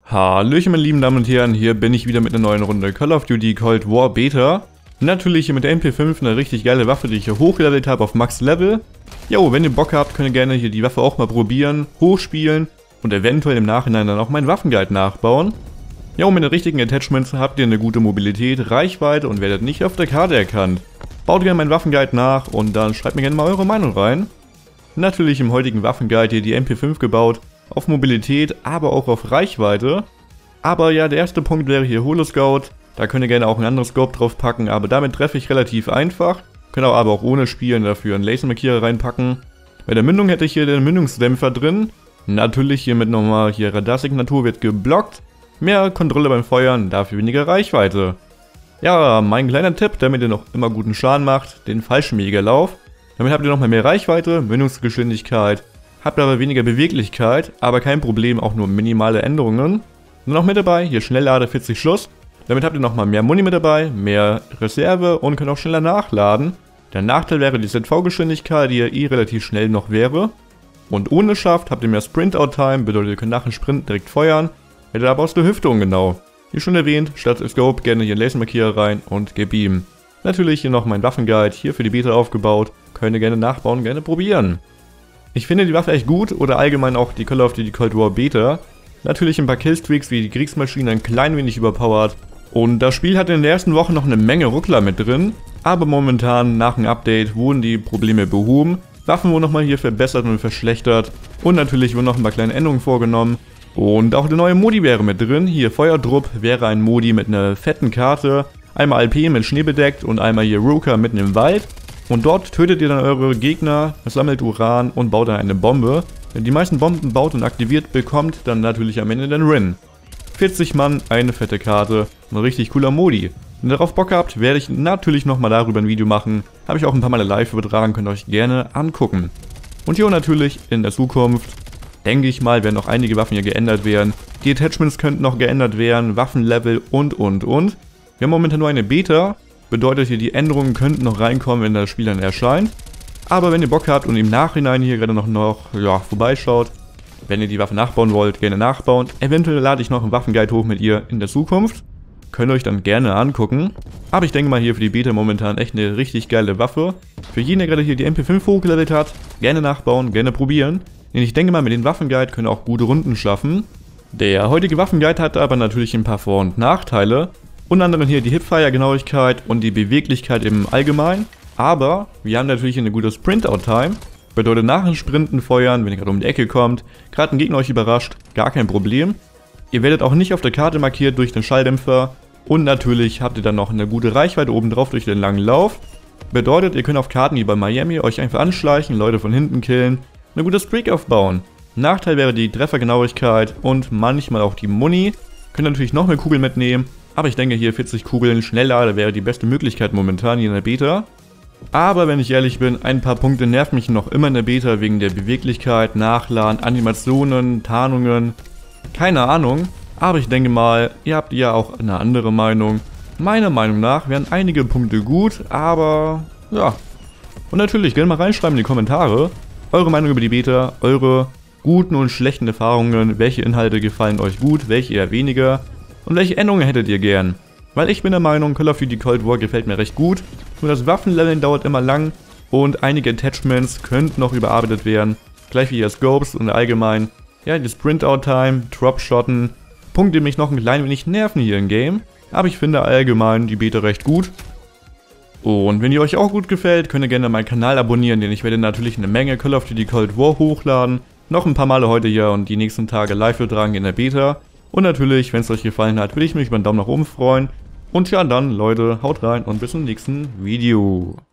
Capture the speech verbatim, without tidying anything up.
Hallöchen meine lieben Damen und Herren, hier bin ich wieder mit einer neuen Runde Call of Duty Cold War Beta. Natürlich hier mit der M P fünf, eine richtig geile Waffe, die ich hier hochgelevelt habe auf Max Level. Jo, wenn ihr Bock habt, könnt ihr gerne hier die Waffe auch mal probieren, hochspielen und eventuell im Nachhinein dann auch meinen Waffenguide nachbauen. Jo, mit den richtigen Attachments habt ihr eine gute Mobilität, Reichweite und werdet nicht auf der Karte erkannt. Baut gerne meinen Waffenguide nach und dann schreibt mir gerne mal eure Meinung rein. Natürlich im heutigen Waffenguide hier die M P fünf gebaut, auf Mobilität, aber auch auf Reichweite. Aber ja, der erste Punkt wäre hier Holoscout. Da könnt ihr gerne auch ein anderes Scope drauf packen, aber damit treffe ich relativ einfach. Könnt ihr aber auch ohne Spielen dafür einen Lasermarkierer reinpacken. Bei der Mündung hätte ich hier den Mündungsdämpfer drin. Natürlich hier mit nochmal hier Radarsignatur wird geblockt. Mehr Kontrolle beim Feuern, dafür weniger Reichweite. Ja, mein kleiner Tipp, damit ihr noch immer guten Schaden macht, den Fallschirmjägerlauf. Damit habt ihr nochmal mehr Reichweite, Mündungsgeschwindigkeit. Habt aber weniger Beweglichkeit, aber kein Problem, auch nur minimale Änderungen. Nur noch mit dabei, hier Schnelllade vierzig Schuss. Damit habt ihr nochmal mehr Muni mit dabei, mehr Reserve und könnt auch schneller nachladen. Der Nachteil wäre die Z V-Geschwindigkeit, die ja eh relativ schnell noch wäre. Und ohne Schaft habt ihr mehr Sprint-Out-Time, bedeutet ihr könnt nach dem Sprint direkt feuern. Hättet aber aus der Hüfte ungenau. Wie schon erwähnt, statt Scope gerne hier einen Lasermarkierer rein und gib ihm. Natürlich hier noch mein Waffenguide, hier für die Beta aufgebaut. Könnt ihr gerne nachbauen, gerne probieren. Ich finde die Waffe echt gut oder allgemein auch die Call of Duty Cold War Beta. Natürlich ein paar Killstreaks wie die Kriegsmaschine ein klein wenig überpowered. Und das Spiel hatte in der ersten Woche noch eine Menge Ruckler mit drin. Aber momentan nach dem Update wurden die Probleme behoben. Waffen wurden nochmal hier verbessert und verschlechtert. Und natürlich wurden noch ein paar kleine Änderungen vorgenommen. Und auch der neue Modi wäre mit drin. Hier Feuerdrupp wäre ein Modi mit einer fetten Karte. Einmal L P mit Schnee bedeckt und einmal hier Ruka mitten im Wald. Und dort tötet ihr dann eure Gegner, sammelt Uran und baut dann eine Bombe. Wenn die meisten Bomben baut und aktiviert bekommt, dann natürlich am Ende den Win. vierzig Mann, eine fette Karte, ein richtig cooler Modi. Wenn ihr darauf Bock habt, werde ich natürlich nochmal darüber ein Video machen. Habe ich auch ein paar Mal live übertragen, könnt ihr euch gerne angucken. Und hier natürlich in der Zukunft, denke ich mal, werden noch einige Waffen hier geändert werden. Die Attachments könnten noch geändert werden, Waffenlevel und und und. Wir haben momentan nur eine Beta. Bedeutet hier, die Änderungen könnten noch reinkommen, wenn das Spiel dann erscheint. Aber wenn ihr Bock habt und im Nachhinein hier gerade noch, noch ja, vorbeischaut, wenn ihr die Waffe nachbauen wollt, gerne nachbauen. Eventuell lade ich noch einen Waffenguide hoch mit ihr in der Zukunft. Könnt ihr euch dann gerne angucken. Aber ich denke mal hier für die Beta momentan echt eine richtig geile Waffe. Für jeden, der gerade hier die M P fünf hochgelevelt hat, gerne nachbauen, gerne probieren. Denn ich denke mal, mit dem Waffenguide könnt ihr auch gute Runden schaffen. Der heutige Waffenguide hat aber natürlich ein paar Vor- und Nachteile. Unter anderem hier die Hipfire-Genauigkeit und die Beweglichkeit im Allgemeinen. Aber wir haben natürlich eine gute Sprint-Out-Time. Bedeutet nach dem Sprinten feuern, wenn ihr gerade um die Ecke kommt, gerade ein Gegner euch überrascht, gar kein Problem. Ihr werdet auch nicht auf der Karte markiert durch den Schalldämpfer. Und natürlich habt ihr dann noch eine gute Reichweite obendrauf durch den langen Lauf. Bedeutet, ihr könnt auf Karten wie bei Miami euch einfach anschleichen, Leute von hinten killen, eine gute Streak aufbauen. Nachteil wäre die Treffergenauigkeit und manchmal auch die Muni. Könnt natürlich noch mehr Kugeln mitnehmen. Aber ich denke hier vierzig Kugeln Schnelllade wäre die beste Möglichkeit momentan hier in der Beta. Aber wenn ich ehrlich bin, ein paar Punkte nerven mich noch immer in der Beta wegen der Beweglichkeit, Nachladen, Animationen, Tarnungen. Keine Ahnung, aber ich denke mal, ihr habt ja auch eine andere Meinung. Meiner Meinung nach wären einige Punkte gut, aber ja. Und natürlich gerne mal reinschreiben in die Kommentare, eure Meinung über die Beta, eure guten und schlechten Erfahrungen, welche Inhalte gefallen euch gut, welche eher weniger. Und welche Änderungen hättet ihr gern? Weil ich bin der Meinung, Call of Duty Cold War gefällt mir recht gut. Nur das Waffenleveln dauert immer lang und einige Attachments könnten noch überarbeitet werden. Gleich wie hier Scopes und allgemein, ja, die Sprint-Out-Time, Dropshotten. Punkte, die mich noch ein klein wenig nerven hier im Game. Aber ich finde allgemein die Beta recht gut. Und wenn die euch auch gut gefällt, könnt ihr gerne meinen Kanal abonnieren, denn ich werde natürlich eine Menge Call of Duty Cold War hochladen. Noch ein paar Male heute hier und die nächsten Tage live übertragen in der Beta. Und natürlich, wenn es euch gefallen hat, würde ich mich über einen Daumen nach oben freuen. Und ja dann, Leute, haut rein und bis zum nächsten Video.